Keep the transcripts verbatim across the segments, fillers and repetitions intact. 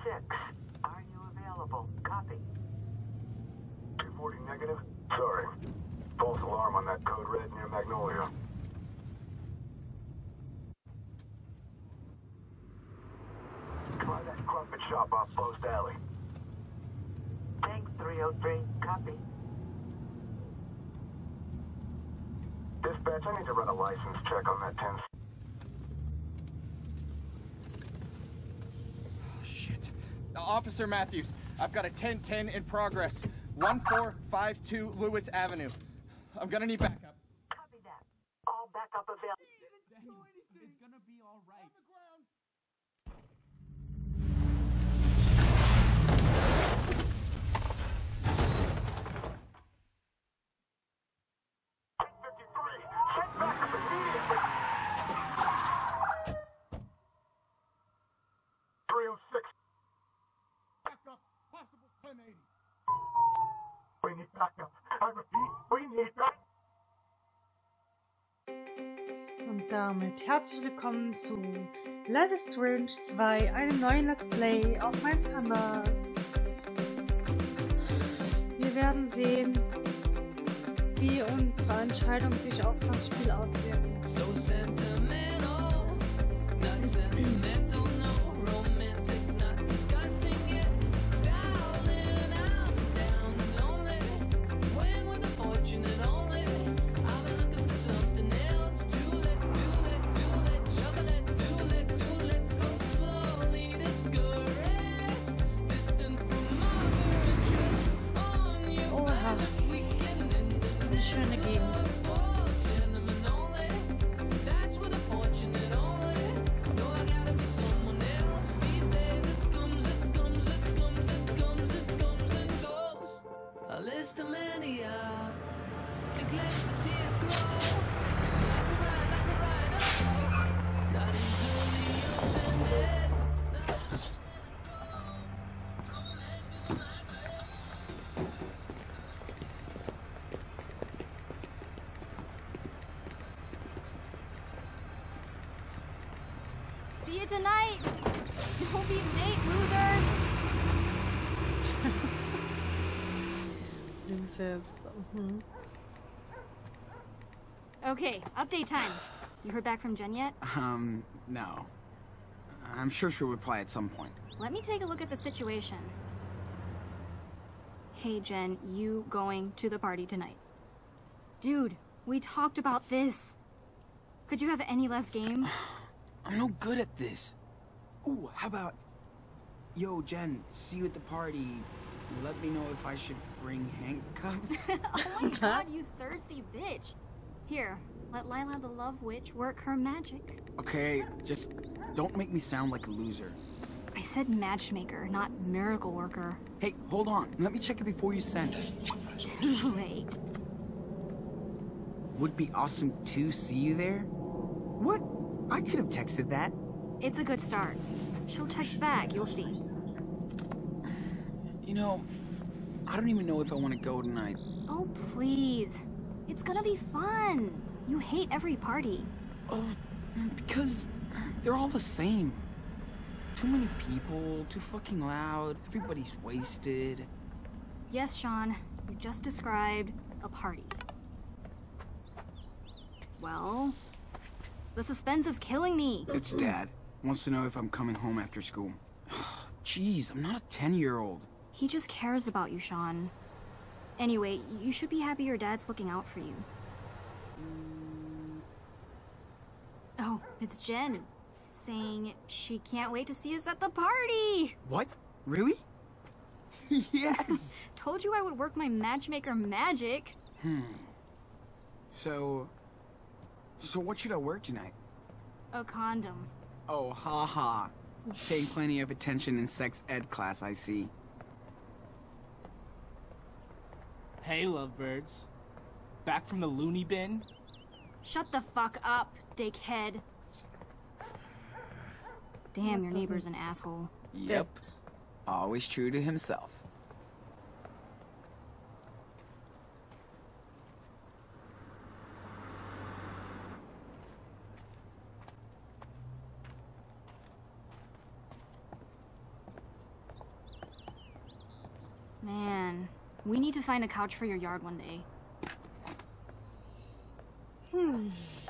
six. Are you available? Copy. two forty negative? Sorry. False alarm on that code red near Magnolia. Try that carpet shop off Post Alley. Thanks, three oh three. Copy. Dispatch, I need to run a license check on that ten. Oh, shit. Uh, Officer Matthews, I've got a ten ten in progress. one four five two Lewis Avenue. I'm gonna need backup. Copy that. All backup available. Daniel, it's gonna be all right. On the ground. fifty-three! Send backup immediately! three oh six. Backup, possible ten eighty. We need backup. I repeat, we need backup. Und damit herzlich willkommen zu Life is Strange zwei, einem neuen Let's Play auf meinem Kanal. Wir werden sehen, wie unsere Entscheidungen sich auf das Spiel auswirken. So sentimental, not sentimental, no romantic, not disgusting yet. Darling, I'm down and lonely. When with a fortunate only, I've been looking for something else. Do let, do let, do let, juggle it, do let, do let's go slowly discouraged, distant from other interests on you. Oha, eine schöne Gegend. See you tonight! Don't be late, losers! Losers. Mhm. Okay, update time. You heard back from Jen yet? Um, no. I'm sure she'll reply at some point. Let me take a look at the situation. Hey Jen, you going to the party tonight? Dude, we talked about this. Could you have any less game? I'm no good at this. Ooh, how about... Yo, Jen, see you at the party. Let me know if I should bring handcuffs. Oh my god, you thirsty bitch. Here, let Lila the Love Witch work her magic. Okay, just don't make me sound like a loser. I said matchmaker, not miracle worker. Hey, hold on. Let me check it before you send. Too late. Would be awesome to see you there. What? I could have texted that. It's a good start. She'll text back, you'll see. You know, I don't even know if I want to go tonight. Oh, please. It's gonna be fun. You hate every party. Oh, because they're all the same. Too many people, too fucking loud, everybody's wasted. Yes, Sean, you just described a party. Well, the suspense is killing me. It's Dad. Wants to know if I'm coming home after school. Jeez, I'm not a ten-year-old. He just cares about you, Sean. Anyway, you should be happy your dad's looking out for you. Oh, it's Jen. Saying she can't wait to see us at the party! What? Really? Yes! Told you I would work my matchmaker magic. Hmm. So... So what should I wear tonight? A condom. Oh, haha. Paying plenty of attention in sex ed class, I see. Hey, lovebirds. Back from the loony bin? Shut the fuck up, dickhead. Damn, your neighbor's an asshole. Yep. Always true to himself. We need to find a couch for your yard one day. Hm.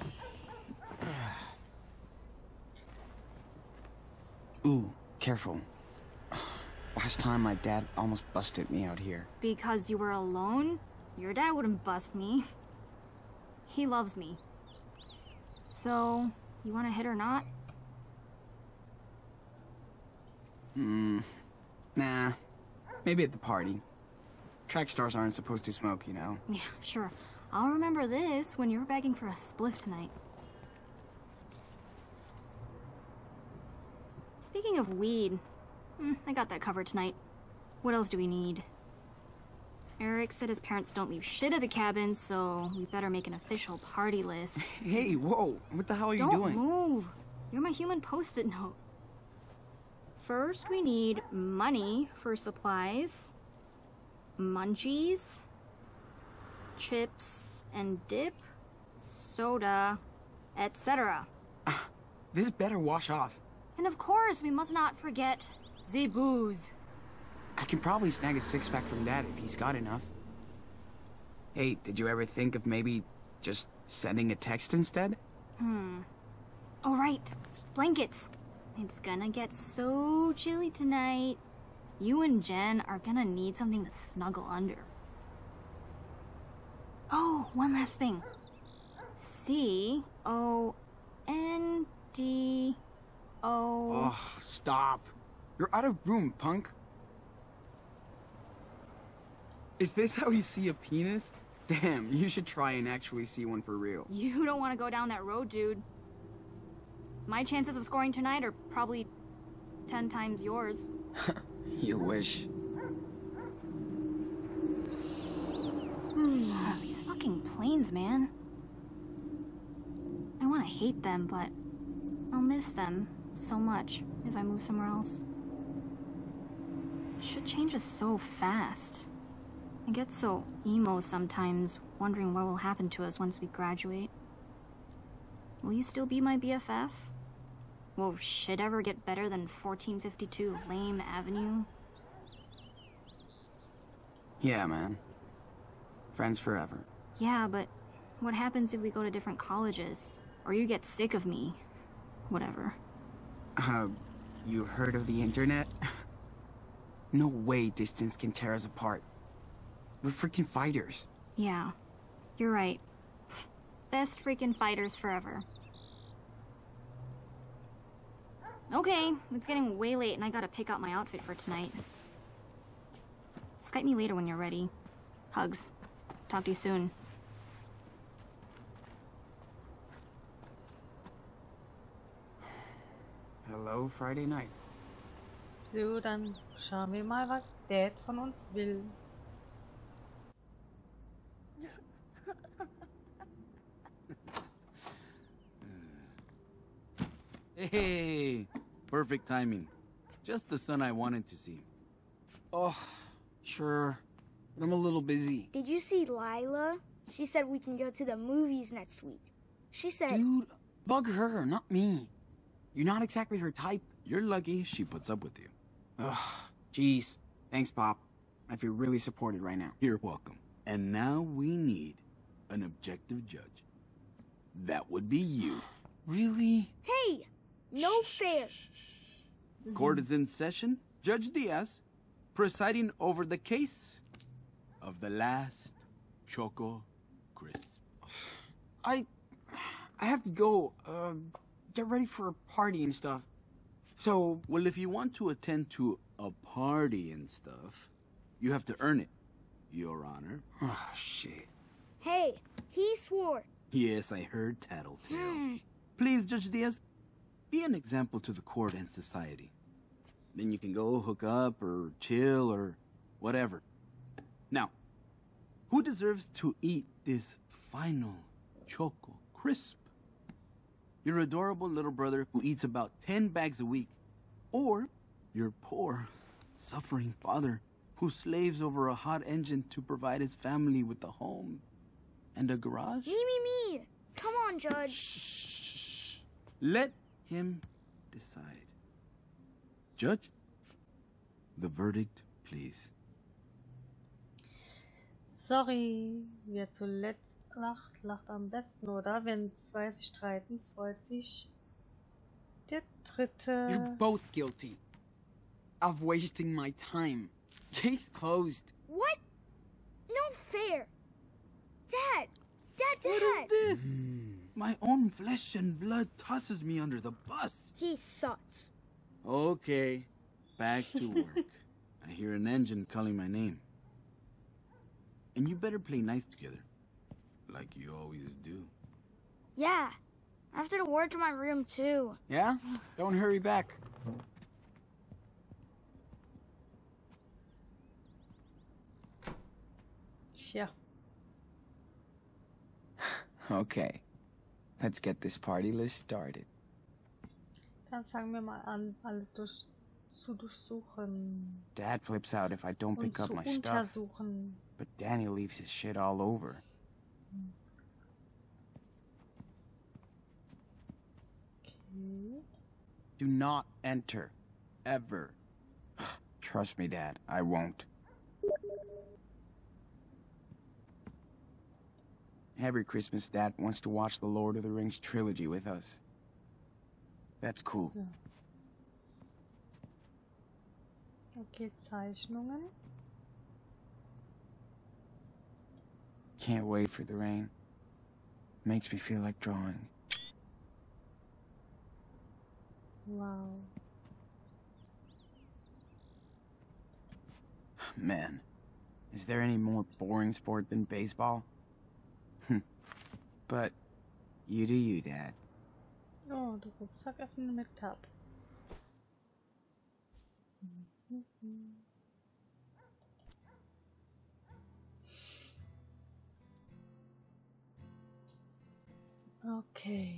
Ooh, careful. Last time my dad almost busted me out here. Because you were alone? Your dad wouldn't bust me. He loves me. So, you want to hit or not? Hmm. Nah. Maybe at the party. Track stars aren't supposed to smoke, you know. Yeah, sure. I'll remember this when you're begging for a spliff tonight. Speaking of weed, mm, I got that covered tonight. What else do we need? Eric said his parents don't leave shit at the cabin, so we better make an official party list. Hey, whoa! What the hell are you Don't doing? move! You're my human post-it note. First, we need money for supplies, munchies, chips and dip, soda, et cetera. This better wash off. And of course, we must not forget the booze. I can probably snag a six-pack from Dad if he's got enough. Hey, did you ever think of maybe just sending a text instead? Hmm. Oh, right. Blankets. It's gonna get so chilly tonight. You and Jen are gonna need something to snuggle under. Oh, one last thing. C O N D O. Oh, stop. You're out of room, punk. Is this how you see a penis? Damn, you should try and actually see one for real. You don't want to go down that road, dude. My chances of scoring tonight are probably ten times yours. You wish. Ah, these fucking planes, man. I want to hate them, but I'll miss them so much if I move somewhere else. Shit changes so fast. I get so emo sometimes, wondering what will happen to us once we graduate. Will you still be my B F F? Will shit ever get better than fourteen fifty-two Lame Avenue? Yeah, man. Friends forever. Yeah, but what happens if we go to different colleges? Or you get sick of me? Whatever. Uh, you heard of the internet? No way distance can tear us apart. We're freaking fighters. Yeah, you're right. Best freaking fighters forever. Okay, it's getting way late and I gotta pick out my outfit for tonight. Skype me later when you're ready. Hugs. Talk to you soon. Hello, Friday night. So, dann schauen wir mal, was Dad von uns will. Hey, perfect timing. Just the son I wanted to see. Oh, sure. But I'm a little busy. Did you see Lila? She said we can go to the movies next week. She said... Dude, bug her, not me. You're not exactly her type. You're lucky she puts up with you. Ugh, jeez. Thanks, Pop. I feel really supported right now. You're welcome. And now we need an objective judge. That would be you. Really? Hey! No fair! Court is in session. Judge Diaz, presiding over the case of the last Choco Crisp. I... I have to go, uh, get ready for a party and stuff. So... Well, if you want to attend to a party and stuff, you have to earn it, Your Honor. Oh, shit. Hey, he swore. Yes, I heard tattletale. Hmm. Please, Judge Diaz, be an example to the court and society. Then you can go hook up or chill or whatever. Now, who deserves to eat this final Choco Crisp? Your adorable little brother who eats about ten bags a week, or your poor, suffering father who slaves over a hot engine to provide his family with a home and a garage? Me, me, me! Come on, Judge. Shh. Let him decide. Judge, the verdict, please. Sorry, wer zuletzt lacht, lacht am besten, oder? Wenn zwei sich streiten, freut sich der dritte. You're both guilty of wasting my time. Case closed. What? No fair. Dad! Dad, Dad! What is this? My own flesh and blood tosses me under the bus. He sucks. Okay, back to work. I hear an engine calling my name. And you better play nice together. Like you always do. Yeah. I have to go work in my room, too. Yeah? Don't hurry back. Tja, Okay. Let's get this party list started. dann fangen wir mal an, alles durch, zu durchsuchen Dad flips out if I don't und pick zu up my stuff, untersuchen. but Danny leaves his shit all over. Okay. Do not enter. Ever. Trust me, Dad, I won't. Every Christmas, Dad wants to watch the Lord of the Rings trilogy with us. That's cool. So. Okay, Zeichnungen. Can't wait for the rain. Makes me feel like drawing. Wow. Man, is there any more boring sport than baseball? But you do you, Dad. Oh, der Rucksack öffnen mit Tab. Okay.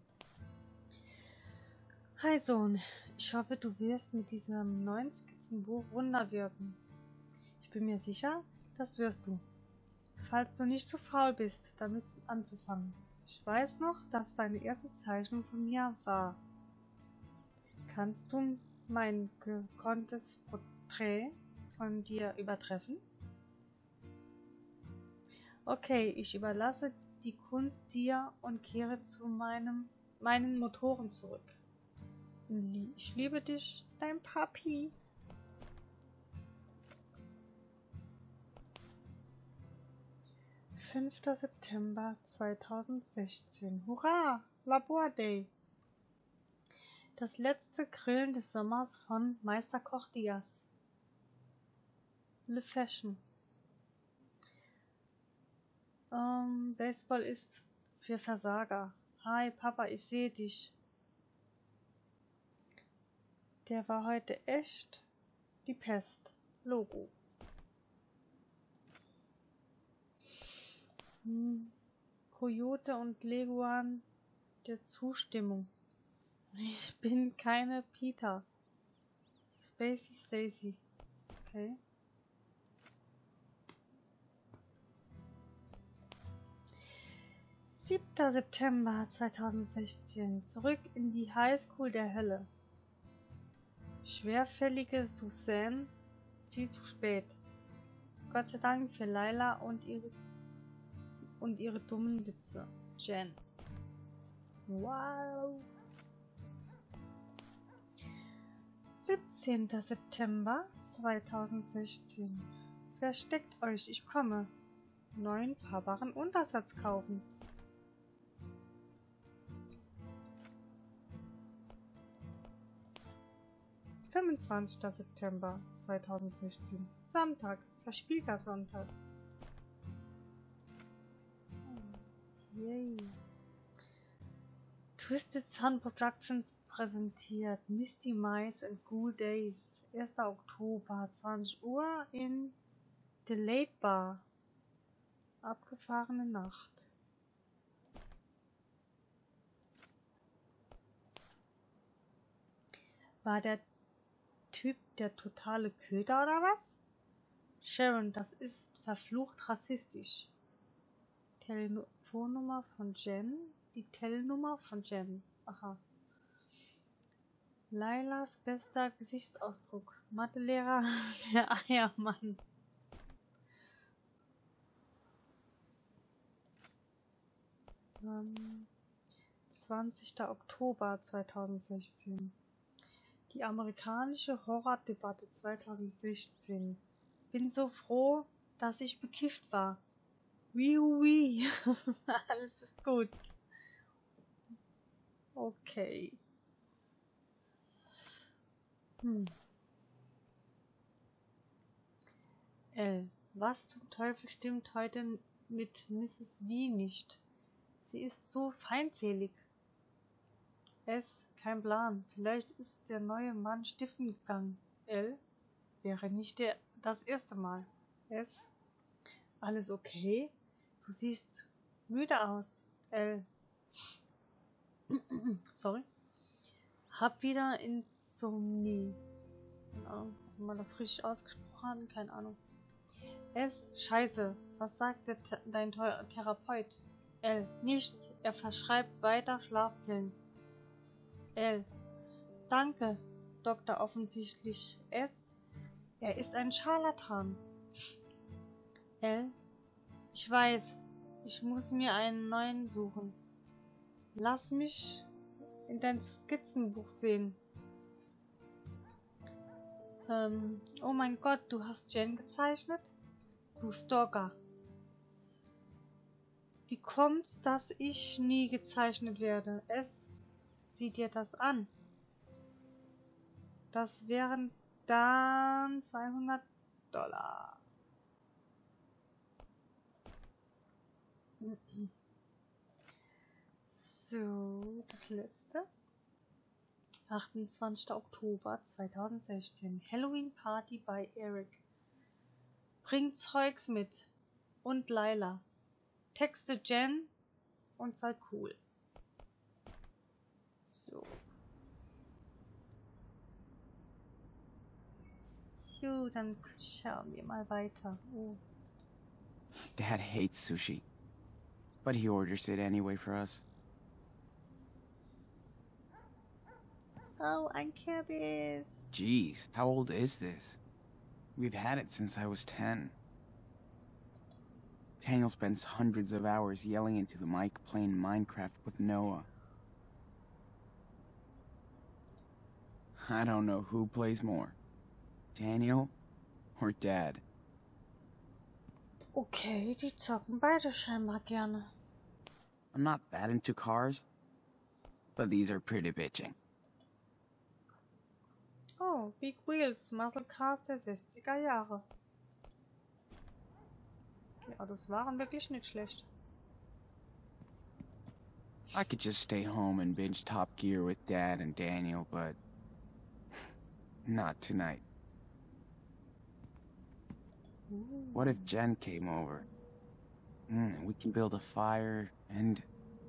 Hi Sohn, ich hoffe, du wirst mit diesem neuen Skizzenbuch Wunder wirken. Ich bin mir sicher, das wirst du. Falls du nicht zu faul bist, damit anzufangen. Ich weiß noch, dass deine erste Zeichnung von mir war. Kannst du mein gekonntes Porträt von dir übertreffen? Okay, ich überlasse die Kunst dir und kehre zu meinem, meinen Motoren zurück. Ich liebe dich, dein Papi. fünfter September zweitausendsechzehn. Hurra! Labor Day! Das letzte Grillen des Sommers von Meister Koch Diaz. Le Fashion. Ähm, Baseball ist für Versager. Hi Papa, ich sehe dich. Der war heute echt die Pest. Logo. Hm. Coyote und Leguan der Zustimmung. Ich bin keine Peter. Spacey Stacy. Okay. siebter September zweitausendsechzehn. Zurück in die Highschool der Hölle. Schwerfällige Suzanne. Viel zu spät. Gott sei Dank für Laila und ihre und ihre dummen Witze. Jen. Wow. siebzehnter September zweitausendsechzehn. Versteckt euch, ich komme. Neuen fahrbaren Untersatz kaufen. fünfundzwanzigster September zweitausendsechzehn. Sonntag. Verspielter Sonntag. Yay. Twisted Sun Productions präsentiert Misty Mice and Cool Days. erster Oktober, zwanzig Uhr in Delayed Bar. Abgefahrene Nacht. War der Typ der totale Köder oder was? Sharon, das ist verflucht rassistisch. Telefonnummer von Jen. Die Telnummer von Jen. Aha. Lailas bester Gesichtsausdruck. Mathelehrer, der Eiermann. Ähm, zwanzigster Oktober zweitausendsechzehn. Die amerikanische Horrordebatte zweitausendsechzehn. Bin so froh, dass ich bekifft war. Wii Wii. Alles ist gut. Okay. Hm. L. Was zum Teufel stimmt heute mit Misses V nicht? Sie ist so feindselig. S. Kein Plan. Vielleicht ist der neue Mann stiften gegangen. L. Wäre nicht der, das erste Mal. S. Alles okay? Du siehst müde aus. L. Sorry. Hab wieder Insomnie. Keine Ahnung, ob man das richtig ausgesprochen hat. Keine Ahnung. S. Scheiße. Was sagt der, dein Thera- Therapeut? L. Nichts. Er verschreibt weiter Schlafpillen. L. Danke, Doktor offensichtlich. S. Er ist ein Scharlatan. L. Ich weiß. Ich muss mir einen neuen suchen. Lass mich in dein Skizzenbuch sehen. Ähm, oh mein Gott, du hast Jen gezeichnet? Du Stalker. Wie kommt's, dass ich nie gezeichnet werde? S. Sieh dir das an. Das wären dann zweihundert Dollar. So, das letzte. achtundzwanzigster Oktober zweitausendsechzehn. Halloween Party bei Eric. Bring Zeugs mit. Und Laila. Texte Jen und sei cool. So. So, dann schauen wir mal weiter. Oh. Dad hates sushi, but he orders it anyway for us. Oh, ein Kürbis. Jeez, how old is this? We've had it since I was ten. Daniel spends hundreds of hours yelling into the mic playing Minecraft with Noah. I don't know who plays more, Daniel or Dad. Okay, die zocken beide scheinbar gerne. I'm not that into cars, but these are pretty bitching. Oh, Big Wheels, Muscle Cars der sechziger Jahre. Die Autos waren wirklich nicht schlecht. I could just stay home and binge Top Gear with Dad and Daniel, but not tonight. Ooh. What if Jen came over? Mm, we can build a fire and...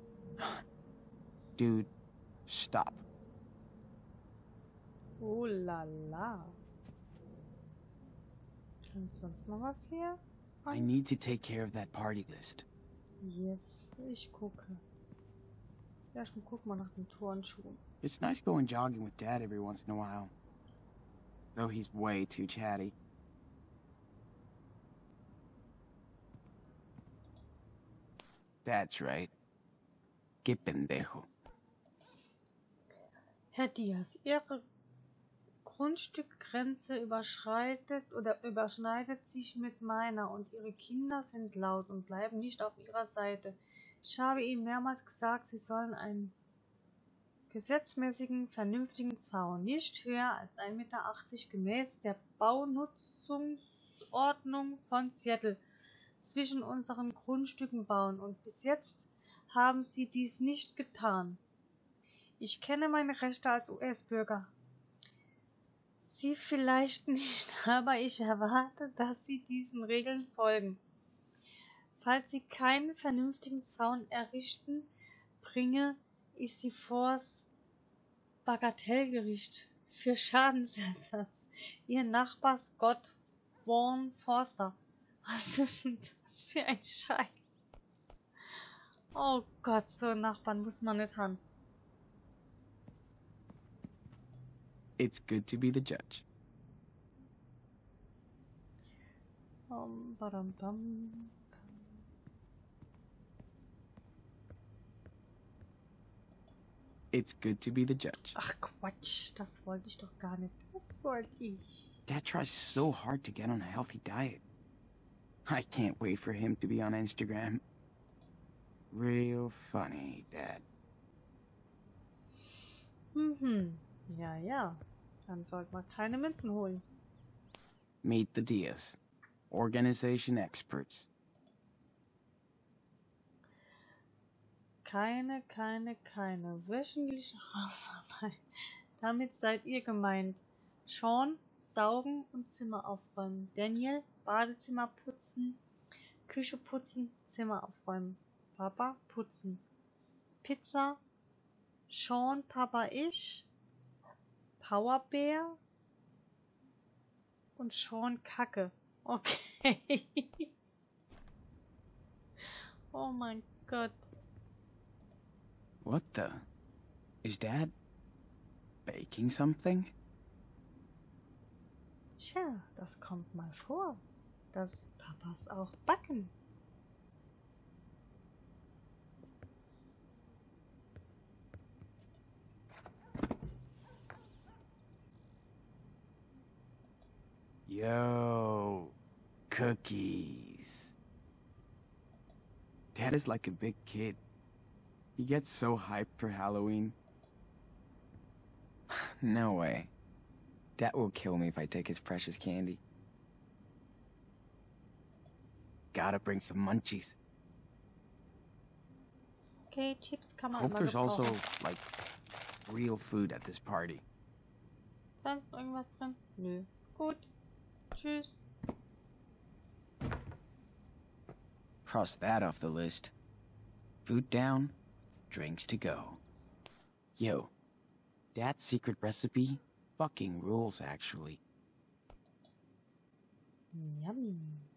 Dude, stop. Oh la la. Ist sonst noch was hier? I need to take care of that party list. Yes, ich gucke. Ja, ich guck mal nach den Turnschuhen. It's nice going jogging with Dad every once in a while. Though he's way too chatty. That's right. Que pendejo. Herr Diaz, Ihre Grundstückgrenze überschreitet oder überschneidet sich mit meiner und Ihre Kinder sind laut und bleiben nicht auf Ihrer Seite. Ich habe Ihnen mehrmals gesagt, Sie sollen einen gesetzmäßigen, vernünftigen Zaun, nicht höher als ein Meter achtzig gemäß der Baunutzungsordnung von Seattle, zwischen unseren Grundstücken bauen und bis jetzt haben Sie dies nicht getan. Ich kenne meine Rechte als U S-Bürger. Sie vielleicht nicht, aber ich erwarte, dass Sie diesen Regeln folgen. Falls Sie keinen vernünftigen Zaun errichten, bringe ich Sie vors Bagatellgericht für Schadensersatz. Ihr Nachbar Scott Warren Forster. Was ist denn das für ein Scheiß? Oh Gott, so einen Nachbarn muss man nicht haben. It's good to be the judge. Um, badam, bam. It's good to be the judge. Ach Quatsch, das wollte ich doch gar nicht. Das wollte ich. Dad tries so hard to get on a healthy diet. I can't wait for him to be on Instagram. Real funny, Dad. Mhm. Ja, ja. Dann sollte man keine Münzen holen. Meet the Diaz. Organization experts. Keine, keine, keine wöchentliche Hausarbeit. Damit seid ihr gemeint. Sean, saugen und Zimmer aufräumen. Daniel, Badezimmer putzen, Küche putzen, Zimmer aufräumen. Papa, putzen. Pizza, Sean, Papa, ich, Powerbear und Sean, Kacke. Okay. Oh mein Gott. What the? Is Dad baking something? Tja, das kommt mal vor, dass Papas auch backen. Yo, cookies. Dad is like a big kid. He gets so hyped for Halloween. No way. Dad will kill me if I take his precious candy. Gotta bring some munchies. Okay, Chips kann man Hope immer there's also, gebrauchen. like, real food at this party. Sonst noch irgendwas drin? Nö. Gut. Tschüss. Cross that off the list. Food down, drinks to go. Yo, Dad's secret recipe fucking rules, actually. Yummy.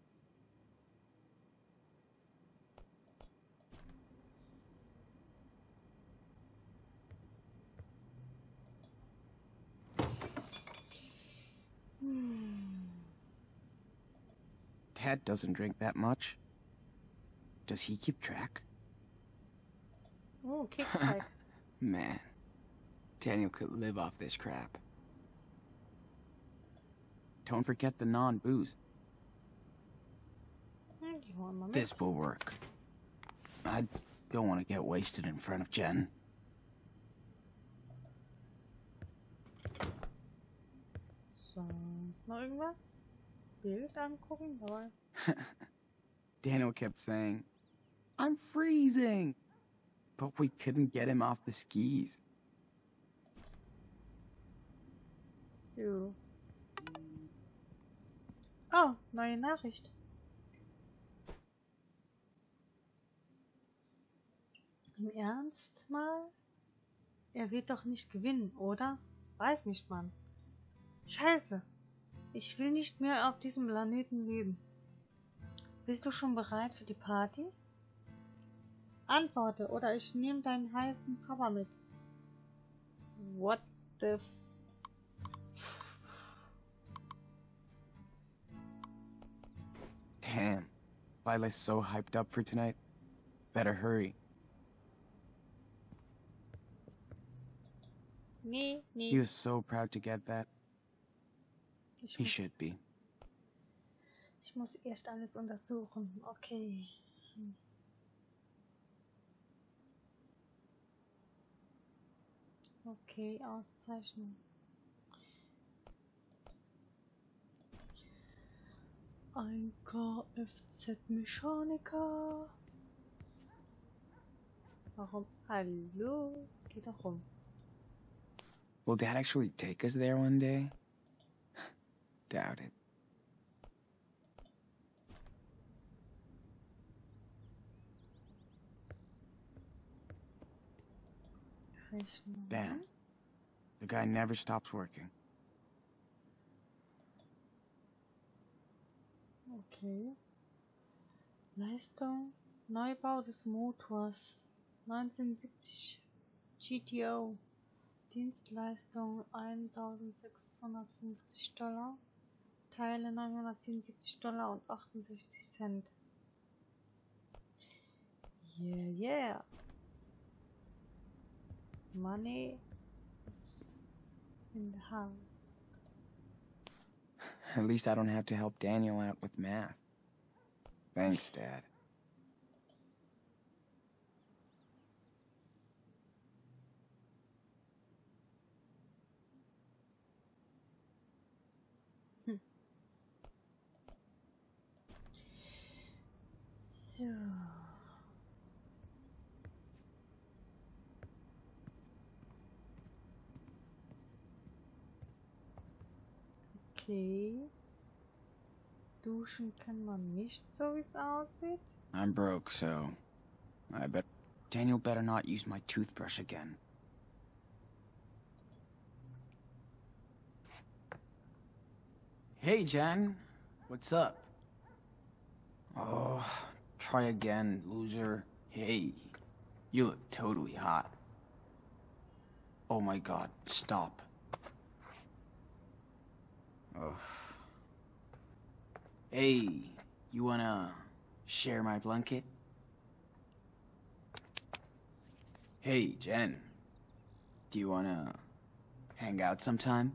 Dad doesn't drink that much. Does he keep track? Oh, Keksteig. Man, Daniel could live off this crap. Don't forget the non-booze. Hm, die holen wir mit. This will work. I don't want to get wasted in front of Jen. Sonst noch irgendwas? Bild angucken? Jawohl. Daniel kept saying, I'm freezing! But we couldn't get him off the skis. So. Oh, neue Nachricht. Im Ernst mal? Er wird doch nicht gewinnen, oder? Weiß nicht, Mann. Scheiße. Ich will nicht mehr auf diesem Planeten leben. Bist du schon bereit für die Party? Antworte, oder ich nehme deinen heißen Papa mit. What the f... Damn, Lila's so hyped up for tonight. Better hurry. Nee, nee. He was so proud to get that. Ich He muss, should be. ich muss erst alles untersuchen. Okay. Hm. Okay, Auszeichnung. Ein Kfz-Mechaniker. Warum? Hallo? Geh doch rum. Will Dad actually take us there one day? Doubt it. Rechnung. Damn. The guy never stops working. Okay. Leistung. Neubau des Motors. neunzehnhundertsiebzig G T O. Dienstleistung eintausendsechshundertfünfzig Dollar. Teile neunhundertvierundsiebzig Dollar und achtundsechzig Cent. Yeah, yeah. Money is in the house. At least I don't have to help Daniel out with math. Thanks, Dad. So. Okay. Duschen kann man nicht, so wie es aussieht. I'm broke, so I bet Daniel better not use my toothbrush again. Hey, Jen. What's up? Oh, try again, loser. Hey, you look totally hot. Oh my god, stop. Oh. Hey, you wanna share my blanket? Hey, Jen. Do you wanna hang out sometime?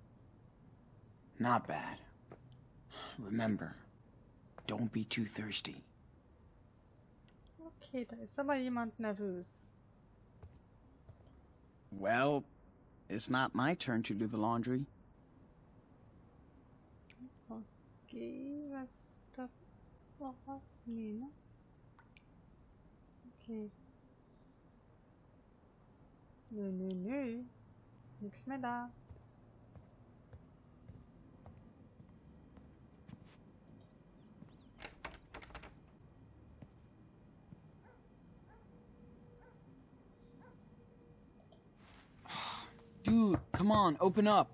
Not bad. Remember, don't be too thirsty. Okay, da ist aber jemand nervös. Well, it's not my turn to do the laundry. Okay, was ist da noch was? Nee, ne? Okay. Nö, nö, nö. Nix mehr da. Dude, come on, open up.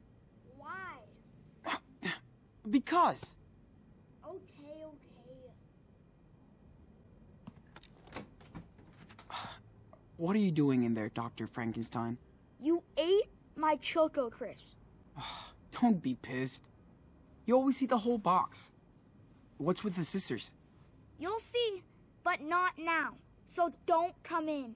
Why? Because. Okay, okay. What are you doing in there, Doctor Frankenstein? You ate my Choco Crisp. Don't be pissed. You always eat the whole box. What's with the scissors? You'll see, but not now. So don't come in.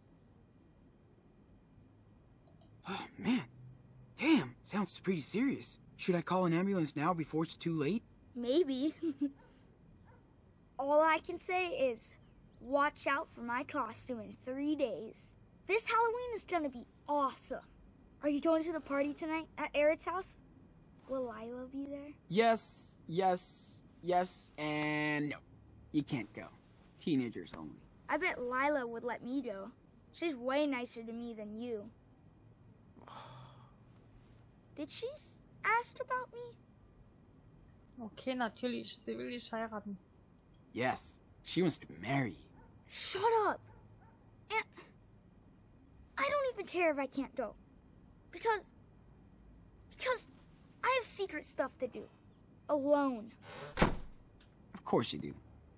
Oh, man. Damn, sounds pretty serious. Should I call an ambulance now before it's too late? Maybe. All I can say is, watch out for my costume in three days. This Halloween is gonna be awesome. Are you going to the party tonight at Eric's house? Will Lila be there? Yes, yes, yes, and no. You can't go. Teenagers only. I bet Lila would let me go. She's way nicer to me than you. Did she s- ask about me? Okay, natürlich. Sie will dich heiraten. Yes, she wants to marry you. Shut up! And I don't even care if I can't go. Because... Because I have secret stuff to do. Alone. Of course you do.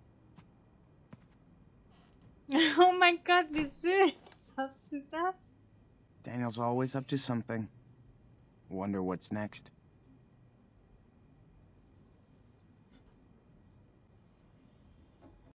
Oh mein Gott, wie süß. Was ist das? Daniel's always up to something. Wonder what's next.